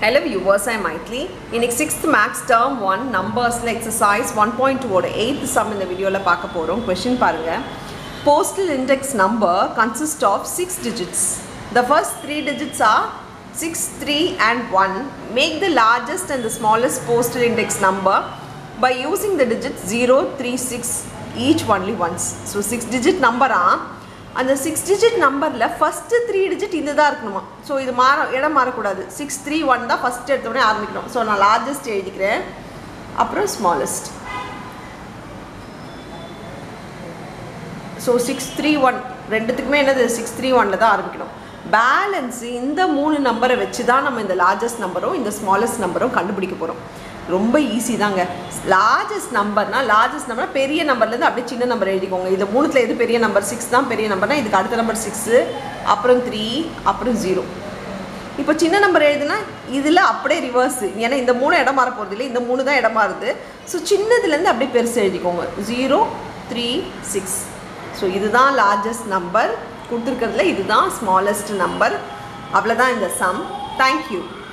Hello viewers, I am Maithili. In 6th Max Term 1 Numbers exercise 1.2 ஓட 8th sum இந்த வீடியோல பார்க்க போறோம். Question பாருங்க. Postal index number consists of 6 digits. The first 3 digits are 6, 3 and 1. Make the largest and the smallest postal index number by using the digits 0, 3, 6 each only once. So 6 digit number அந்த 6 digit நம்பரில் first 3 digit இது தான் இருக்கணுமா. So இது இடம் மாறக்கூடாது. 631 தான் first எடுத்தோடனே ஆரம்பிக்கணும். ஸோ நான் லார்ஜஸ்ட் எழுதிக்கிறேன், அப்புறம் ஸ்மாலஸ்ட். ஸோ 631 ரெண்டுத்துக்குமே என்னது 631 தான் ஆரம்பிக்கணும். பேலன்ஸு இந்த 3 நம்பரை வச்சு தான் நம்ம இந்த லார்ஜஸ்ட் நம்பரும் இந்த ஸ்மாலஸ்ட் நம்பரும் கண்டுபிடிக்க போகிறோம். ரொம்ப ஈஸி தாங்க. லார்ஜஸ்ட் நம்பர்னா பெரிய நம்பர்லேருந்து அப்படியே சின்ன நம்பர் எழுதிக்கோங்க. இது மூணுத்தில் எது பெரிய நம்பர்? 6 தான் பெரிய நம்பர்னால் இதுக்கு அடுத்த நம்பர் 6, அப்புறம் 3, அப்புறம் 0. இப்போ சின்ன நம்பர் எழுதுனா இதில் அப்படியே ரிவர்ஸு, ஏன்னா இந்த 3 இடம் மாற போகிறது இல்லை, இந்த 3 தான் இடம் மாறுது. ஸோ சின்னதுலேருந்து அப்படியே பெருசு எழுதிக்கோங்க. 0, 3, 6. ஸோ இதுதான் லார்ஜஸ்ட் நம்பர் கொடுத்துருக்கிறதுல, இதுதான் ஸ்மாலஸ்ட் நம்பர். அவ்வளோதான் இந்த சம். தேங்க்யூ.